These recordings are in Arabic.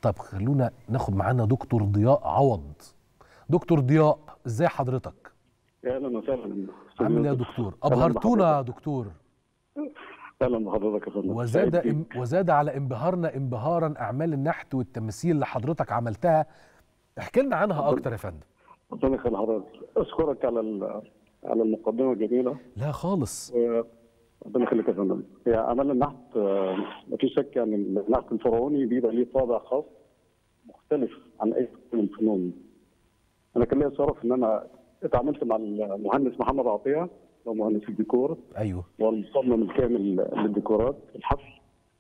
طب خلونا ناخد معانا دكتور ضياء عوض. دكتور ضياء، ازاي حضرتك؟ اهلا وسهلا. عامل ايه يا دكتور؟ ابهرتونا يا دكتور. اهلا بحضرتك يا فندم. وزاد على انبهارنا انبهارا اعمال النحت والتماثيل اللي حضرتك عملتها. احكي لنا عنها اكتر يا فندم. ربنا يخلي حضرتك. اشكرك على المقدمه الجميله. لا خالص. ربنا يخليك يا فندم. هي اعمال النحت مفيش شك يعني النحت الفرعوني بيبقى ليه طابع خاص مختلف عن اي فن من الفنون. انا كان ليا شرف ان انا اتعاملت مع المهندس محمد عطيه، هو مهندس الديكور. ايوه. والمصمم الكامل للديكورات في الحفل.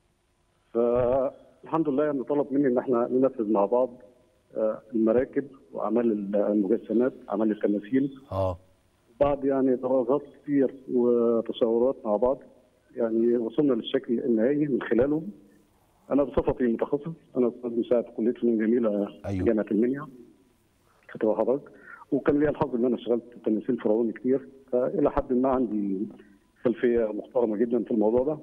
فالحمد لله يعني طلب مني ان احنا ننفذ مع بعض المراكب واعمال المجسمات، اعمال التماثيل. بعد يعني دراسات كتير وتصورات مع بعض يعني وصلنا للشكل النهائي من خلاله. انا بصفتي متخصص، انا استاذ مساعد في كليه فنون جميله في جامعه المنيا كتب حضرتك، وكان لي الحظ ان انا اشتغلت تماثيل فرعوني كتير، فالى حد ما عندي خلفيه محترمه جدا في الموضوع ده.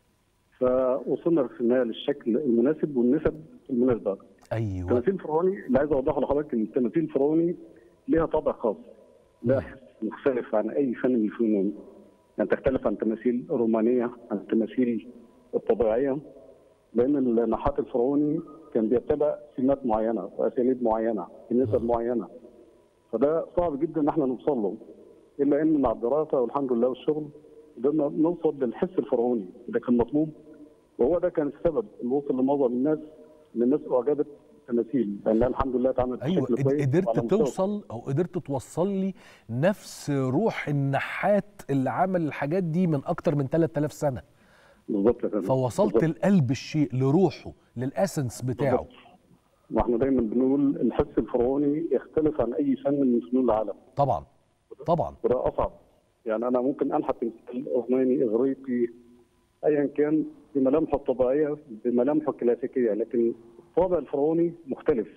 فوصلنا في النهايه للشكل المناسب والنسب المناسبه. ايوه. التماثيل الفرعوني اللي عايز اوضحه لحضرتك ان التماثيل الفرعوني ليها طابع خاص، لا مختلف عن اي فن من الفنون. يعني تختلف عن التماثيل الرومانيه، عن التماثيل الطبيعيه، لان النحات الفرعوني كان بيتبع سمات معينه واساليب معينه بنسب معينه. فده صعب جدا ان احنا نوصل له، الا ان مع الدراسه والحمد لله والشغل قدرنا نوصل للحس الفرعوني ده كان مطلوب، وهو ده كان السبب اللي وصل لمعظم الناس ان الناس اعجبت بالتماثيل، لانها الحمد لله اتعملت بشكل كويس. قدرت توصل او قدرت توصل لي نفس روح النحات اللي عمل الحاجات دي من اكتر من 3000 سنه. بالظبط يا فندم. فوصلت لقلب الشيء، لروحه، للاسنس بتاعه. واحنا دايما بنقول الحس الفرعوني يختلف عن اي فن من فنون العالم. طبعا طبعا. وده اصعب. يعني انا ممكن انحت تمثال روماني اغريقي ايا كان بملامحه الطبيعيه بملامحه الكلاسيكيه، لكن الطابع الفرعوني مختلف.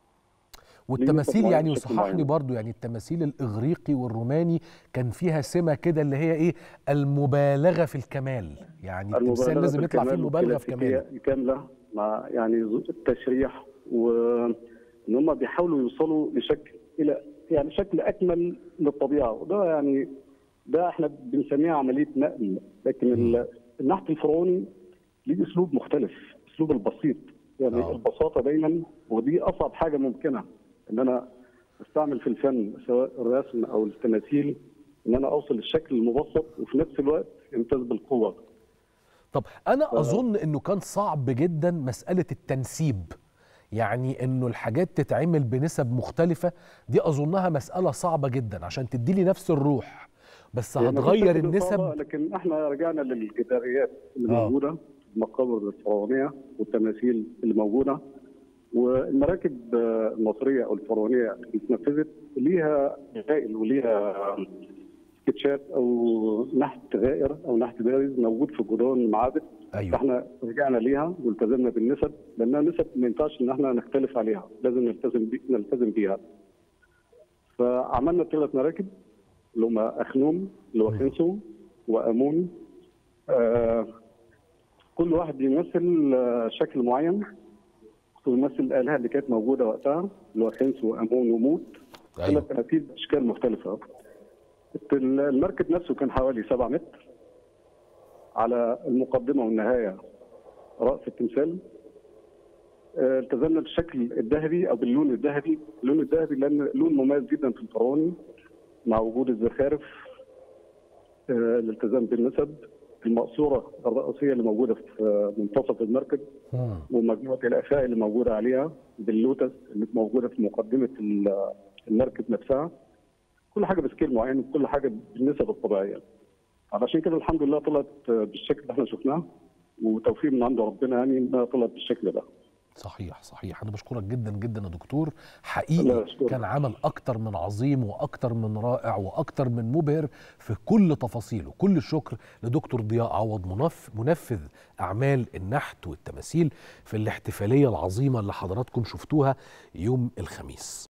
والتماثيل يعني يصححني برضو، يعني التماثيل الاغريقي والروماني كان فيها سمه كده اللي هي ايه؟ المبالغه في الكمال. يعني التمثال لازم يطلع فيه مبالغه في كماله كامله، مع يعني التشريح، وان هم بيحاولوا يوصلوا لشكل الى يعني شكل اكمل للطبيعه، وده يعني ده احنا بنسميها عمليه نقل. لكن النحت الفرعوني ليه اسلوب مختلف، اسلوب البسيط. يعني البساطه دايما، ودي اصعب حاجه ممكنه ان انا استعمل في الفن سواء الرسم او التماثيل، ان انا اوصل للشكل المبسط وفي نفس الوقت يمتاز بالقوه. طب انا اظن انه كان صعب جدا مساله التنسيب، يعني انه الحاجات تتعمل بنسب مختلفه، دي اظنها مساله صعبه جدا عشان تدي لي نفس الروح، بس هتغير النسب. لكن احنا رجعنا للجداريات اللي موجوده، المقابر الفرعونيه والتماثيل اللي موجوده، والمراكب المصريه او الفرعونيه اللي اتنفذت ليها دلائل وليها سكتشات او نحت غائر او نحت بارز موجود في جدران المعابد. أيوة. فاحنا رجعنا ليها والتزمنا بالنسب، لانها نسب ما ينفعش ان احنا نختلف عليها، لازم نلتزم بيها. فعملنا 3 مراكب اللي هم اخنوم اللي هو خنسو وامون. كل واحد بيمثل شكل معين، بيمثل الالهه اللي كانت موجوده وقتها اللي هو خنسو وامون وموت. 3 تماثيل باشكال مختلفه. المركب نفسه كان حوالي 7 متر. على المقدمه والنهايه راس التمثال التزمنا بالشكل الذهبي او باللون الذهبي، اللون الذهبي لان لون مميز جدا في الفرعوني مع وجود الزخارف. الالتزام بالنسب، المقصوره الرئيسيه اللي موجوده في منتصف المركب، ومجموعه الافاء اللي موجوده عليها باللوتس اللي موجوده في مقدمه المركب نفسها. كل حاجه بسكيل معين وكل حاجه بالنسب الطبيعيه. علشان كده الحمد لله طلعت بالشكل اللي احنا شفناه، وتوفيق من عند ربنا يعني انها طلعت بالشكل ده. صحيح صحيح. انا بشكرك جدا جدا يا دكتور، حقيقي كان عمل اكتر من عظيم واكتر من رائع واكتر من مبهر في كل تفاصيله. كل الشكر لدكتور ضياء عوض، منفذ اعمال النحت والتماثيل في الاحتفاليه العظيمه اللي حضراتكم شفتوها يوم الخميس.